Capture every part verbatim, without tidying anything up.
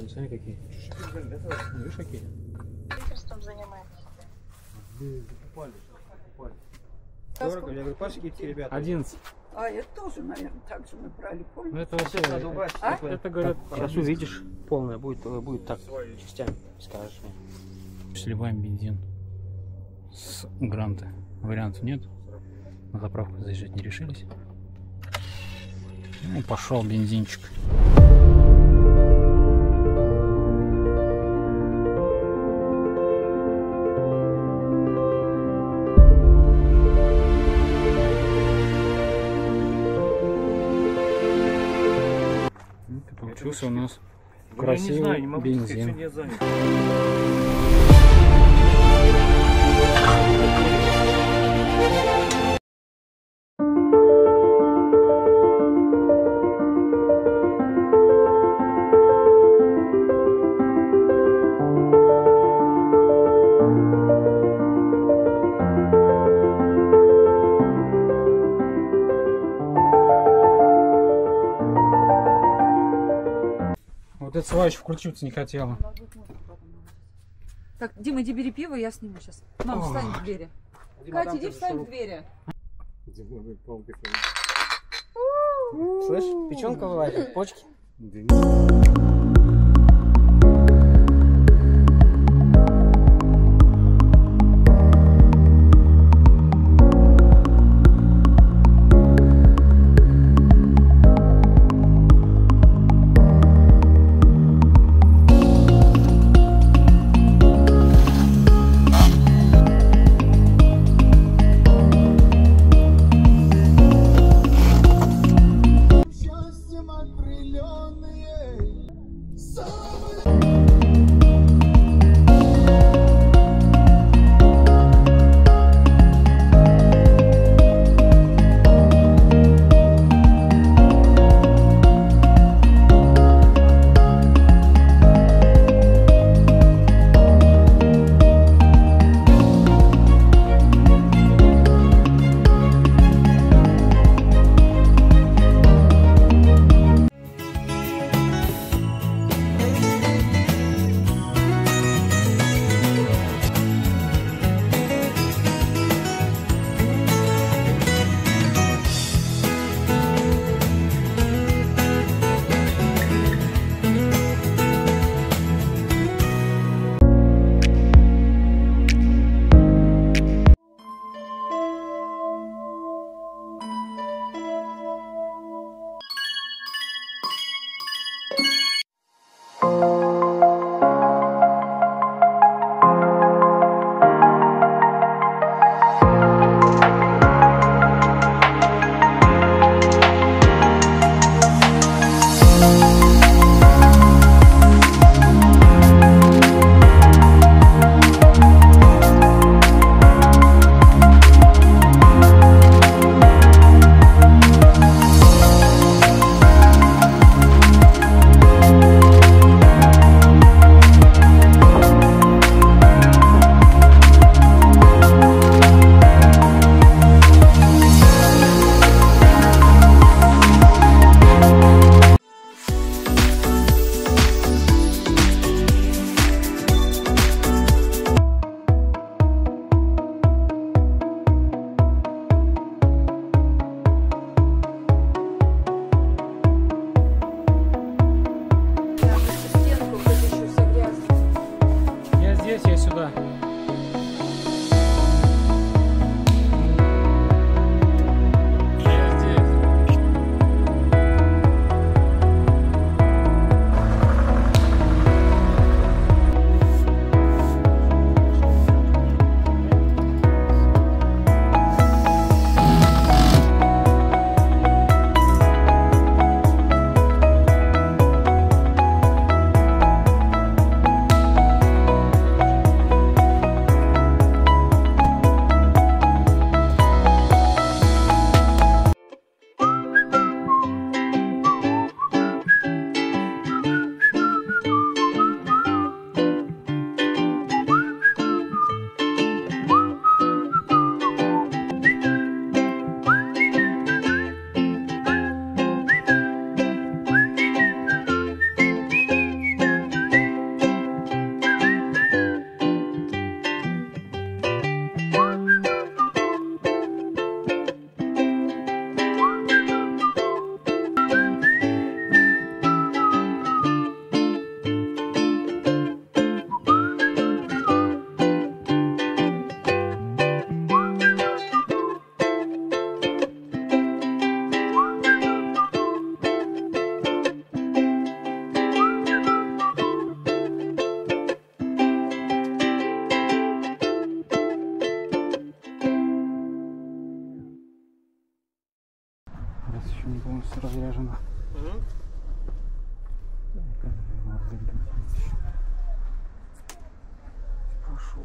Вон, смотри какие. Видишь какие? Строительством занимаемся. Закупали. Закупали. Дорого, я говорю, пашки эти ребята. одиннадцать. А, это тоже, наверное, так же мы брали, Ну помню. это вообще, Надо убрать. А? это говорят, Сейчас увидишь, полная будет, будет так, частями, скажешь мне. сливаем бензин с гранта. Вариантов нет. На заправку заезжать не решились. Ну, пошел бензинчик. Получился у нас красивый Я не знаю, не могу бензин. сказать, что не занят. Вот эта сваечка включиться не хотела. Так, Дима, иди бери пиво, я сниму сейчас. Мам, встань к двери. Катя, иди встань к двери. Слышь, печенка вылазит, почки. все разряжено. Пошел.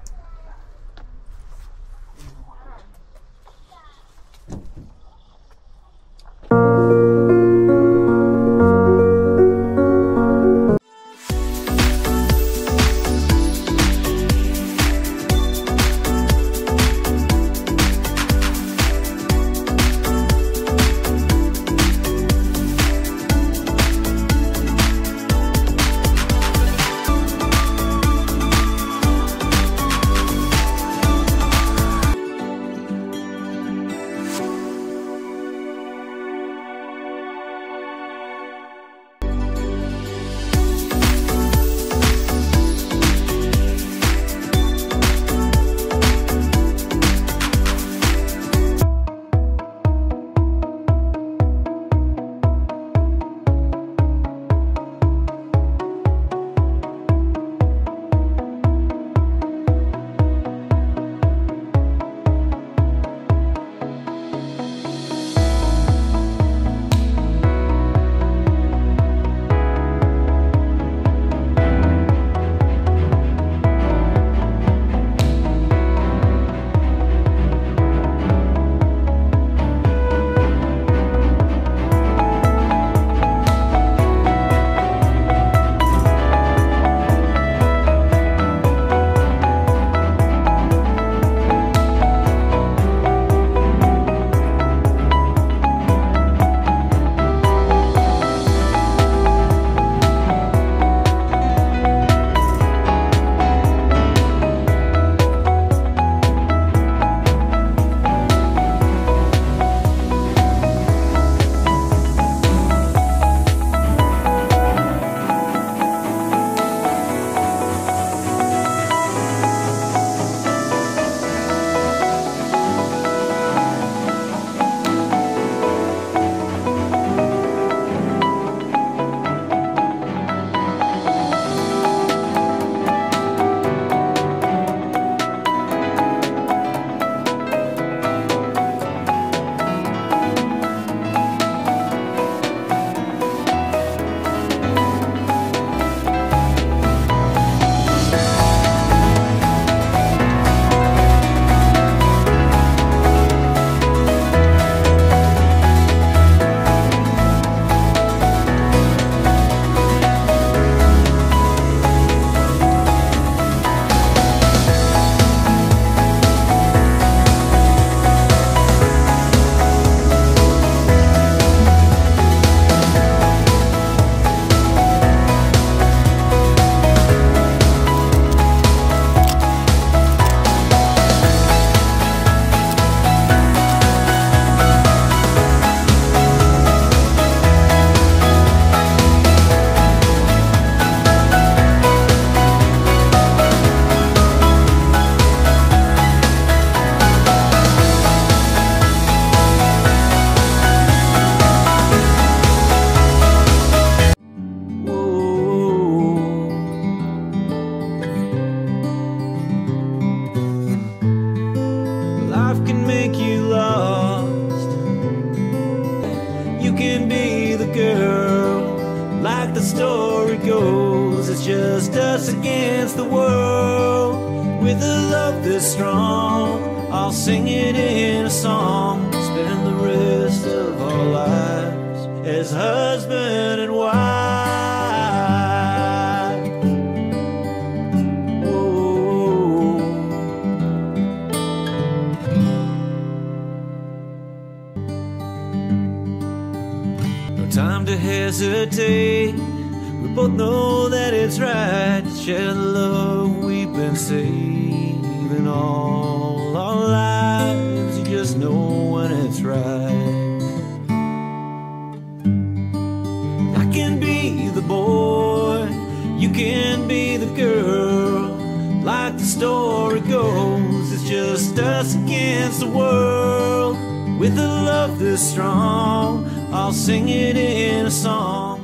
story goes, it's just us against the world. With a love this strong, I'll sing it in a song. Spend the rest of our lives as husband and wife. Whoa. No time to hesitate. We both know that it's right to share the love we've been saving all our lives. You just know when it's right. I can be the boy, you can be the girl. Like the story goes, it's just us against the world. With a love this strong, I'll sing it in a song.